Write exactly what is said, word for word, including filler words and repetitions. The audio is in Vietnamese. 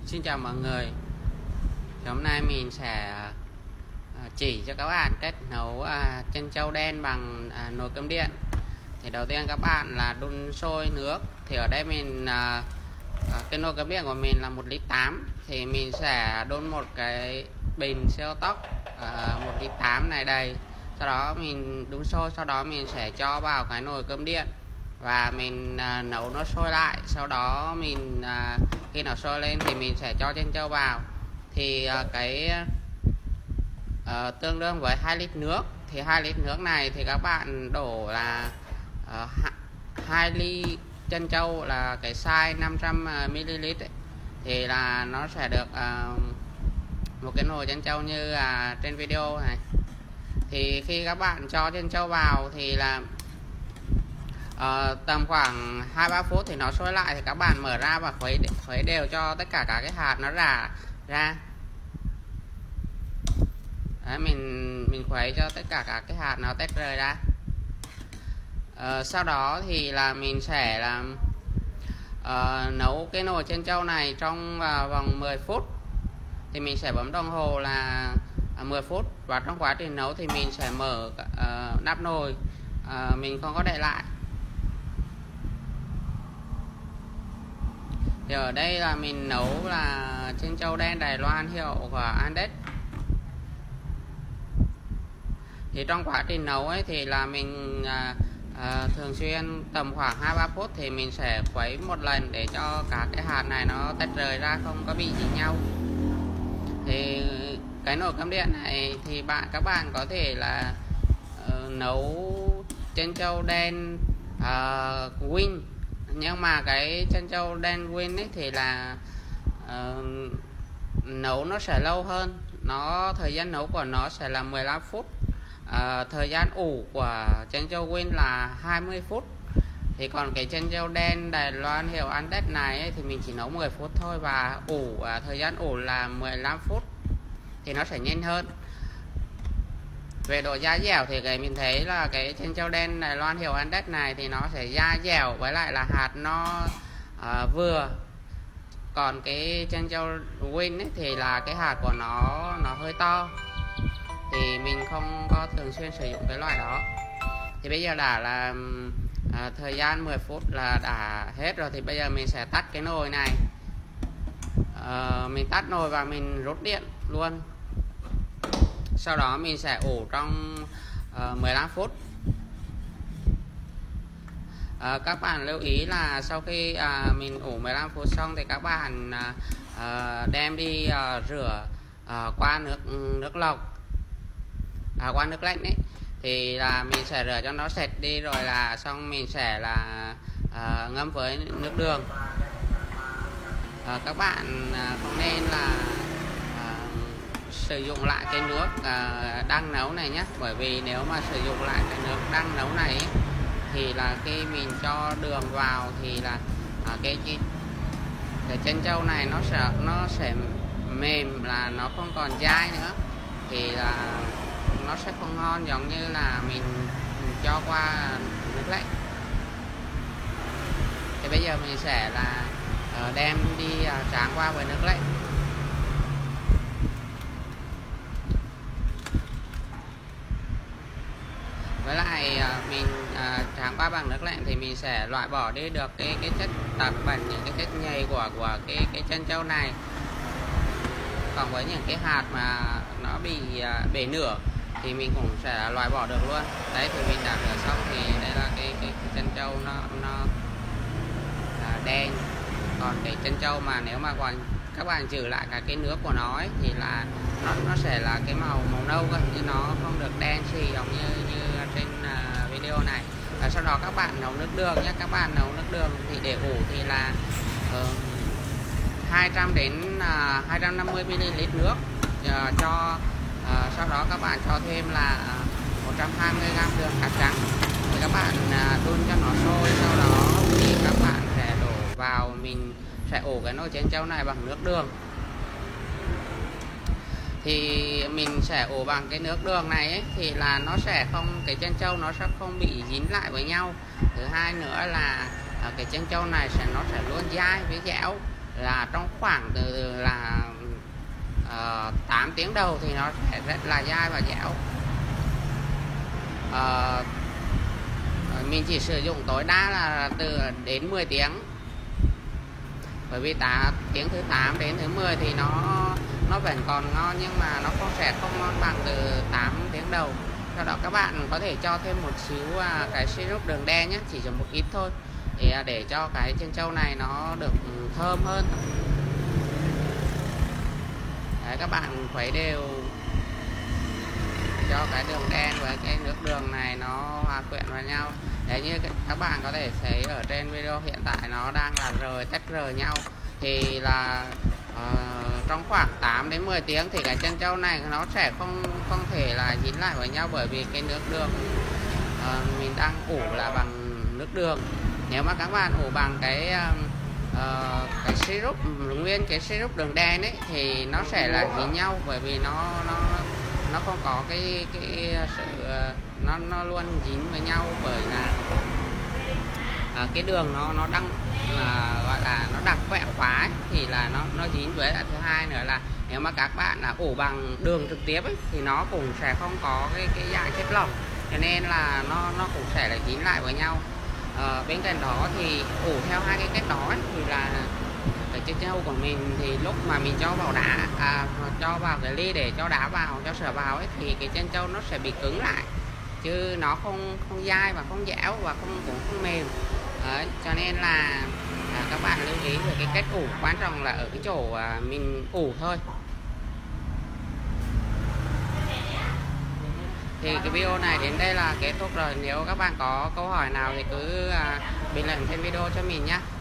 Xin chào mọi người. Thì hôm nay mình sẽ chỉ cho các bạn cách nấu chân trâu đen bằng nồi cơm điện. Thì đầu tiên các bạn là đun sôi nước. Thì ở đây mình cái nồi cơm điện của mình là một lít tám. Thì mình sẽ đun một cái bình siêu tốc một lít tám này đầy. Sau đó mình đun sôi, sau đó mình sẽ cho vào cái nồi cơm điện và mình à, nấu nó sôi lại. Sau đó mình à, khi nó sôi lên thì mình sẽ cho chân trâu vào. Thì à, cái à, tương đương với hai lít nước. Thì hai lít nước này thì các bạn đổ là à, hai ly chân trâu là cái size năm trăm mi li lít ấy. Thì là nó sẽ được à, một cái nồi chân trâu như à, trên video này. Thì khi các bạn cho chân trâu vào thì là uh, tầm khoảng hai ba phút thì nó sôi lại, thì các bạn mở ra và khuấy khuấy đều cho tất cả các cái hạt nó rã ra. Đấy, mình mình khuấy cho tất cả các cái hạt nó tách rời ra. Uh, sau đó thì là mình sẽ làm uh, nấu cái nồi chân trâu này trong uh, vòng mười phút. Thì mình sẽ bấm đồng hồ là mười phút, và trong quá trình nấu thì mình sẽ mở uh, nắp nồi, uh, mình không có để lại. Thì ở đây là mình nấu là chân trâu đen Đài Loan hiệu của Andes. Thì trong quá trình nấu ấy thì là mình uh, uh, thường xuyên tầm khoảng hai ba phút thì mình sẽ khuấy một lần để cho cả cái hạt này nó tách rời ra, không có bị dính nhau. Thì cái nồi cơm điện này thì bạn các bạn có thể là uh, nấu chân trâu đen uh, win, nhưng mà cái chân trâu đen win ấy thì là uh, nấu nó sẽ lâu hơn. Nó thời gian nấu của nó sẽ là mười lăm phút. Uh, thời gian ủ của chân trâu win là hai mươi phút. Thì còn cái chân trâu đen Đài Loan hiệu Andes này ấy, thì mình chỉ nấu mười phút thôi, và ủ uh, thời gian ủ là mười lăm phút thì nó sẽ nhanh hơn. Về độ da dẻo thì cái mình thấy là cái chân trâu đen Đài Loan hiệu Andes này thì nó sẽ da dẻo, với lại là hạt nó uh, vừa. Còn cái chân trâu win ấy thì là cái hạt của nó nó hơi to, thì mình không có thường xuyên sử dụng cái loại đó. Thì bây giờ đã là uh, thời gian mười phút là đã hết rồi, thì bây giờ mình sẽ tắt cái nồi này. Uh, mình tắt nồi và mình rút điện luôn. Sau đó mình sẽ ủ trong uh, mười lăm phút. uh, Các bạn lưu ý là sau khi uh, mình ủ mười lăm phút xong thì các bạn uh, đem đi uh, rửa uh, qua nước nước lọc, à, qua nước lạnh ấy. Thì là mình sẽ rửa cho nó sạch đi, rồi là xong mình sẽ là uh, ngâm với nước đường. uh, Các bạn uh, không nên là sử dụng lại cái nước uh, đang nấu này nhé. Bởi vì nếu mà sử dụng lại cái nước đang nấu này ấy, thì là khi mình cho đường vào thì là uh, cái, cái cái chân trâu này nó sẽ nó sẽ mềm, là nó không còn dai nữa, thì là nó sẽ không ngon giống như là mình, mình cho qua nước lạnh. Thì bây giờ mình sẽ là uh, đem đi uh, tráng qua với nước lạnh. Với lại mình à, tráng qua bằng nước lạnh thì mình sẽ loại bỏ đi được cái cái chất tạp bẩn, những cái chất nhầy của của cái cái chân trâu này. Còn với những cái hạt mà nó bị à, bể nửa thì mình cũng sẽ loại bỏ được luôn. Đấy, thì mình đã rửa xong thì đây là cái cái, cái chân trâu nó nó à, đen. Còn cái chân trâu mà nếu mà còn các bạn trừ lại cả cái nước của nó ấy, thì là nó nó sẽ là cái màu màu nâu cơ, chứ nó không được đen xì giống như như trên uh, video này. Và sau đó các bạn nấu nước đường nhé. Các bạn nấu nước đường thì để ủ thì là uh, hai trăm đến uh, hai trăm năm mươi mi li lít nước. Uh, cho uh, sau đó các bạn cho thêm là uh, một trăm hai mươi gam đường cát trắng. Thì các bạn uh, đun cho nó sôi, sau đó thì các bạn sẽ đổ vào. Mình sẽ ủ cái nồi chân trâu này bằng nước đường. Thì mình sẽ ủ bằng cái nước đường này ấy, thì là nó sẽ không, cái chân trâu nó sẽ không bị dính lại với nhau. Thứ hai nữa là cái chân trâu này sẽ nó sẽ luôn dai với dẻo. là trong khoảng từ là uh, tám tiếng đầu thì nó sẽ rất là dai và dẻo. uh, mình chỉ sử dụng tối đa là từ đến mười tiếng, bởi vì tá, tiếng thứ tám đến thứ mười thì nó nó vẫn còn ngon, nhưng mà nó không sẽ không ngon bằng từ tám tiếng đầu. Sau đó các bạn có thể cho thêm một xíu à, cái syrup đường đen nhé, chỉ dùng một ít thôi, để để cho cái chân trâu này nó được thơm hơn. Đấy, các bạn khuấy đều cho cái đường đen với cái nước đường này nó hòa quyện vào nhau. Đấy, như các bạn có thể thấy ở trên video hiện tại nó đang là rời tách rời nhau, thì là uh, trong khoảng tám đến mười tiếng thì cái chân trâu này nó sẽ không không thể là dính lại với nhau, bởi vì cái nước đường uh, mình đang ủ là bằng nước đường. Nếu mà các bạn ủ bằng cái uh, cái syrup nguyên cái syrup đường đen ấy thì nó sẽ là dính nhau, bởi vì nó nó nó không có cái cái sự nó nó luôn dính với nhau, bởi là à, cái đường nó nó đang à, gọi là nó đặc quẹo quá ấy, thì là nó nó dính. Với lại thứ hai nữa là nếu mà các bạn là ủ bằng đường trực tiếp ấy, thì nó cũng sẽ không có cái cái dạng chất lỏng, cho nên là nó nó cũng sẽ là dính lại với nhau. À, bên cạnh đó thì ủ theo hai cái cách đó ấy, thì là cái chân trâu của mình thì lúc mà mình cho vào đá à, cho vào cái ly để cho đá vào, cho sữa vào ấy, thì cái chân trâu nó sẽ bị cứng lại, chứ nó không không dai và không dẻo và không cũng không mềm. Đấy, cho nên là à, các bạn lưu ý về cái cách ủ, quan trọng là ở cái chỗ à, mình ủ thôi. Thì cái video này đến đây là kết thúc rồi. Nếu các bạn có câu hỏi nào thì cứ à, bình luận trên video cho mình nhé.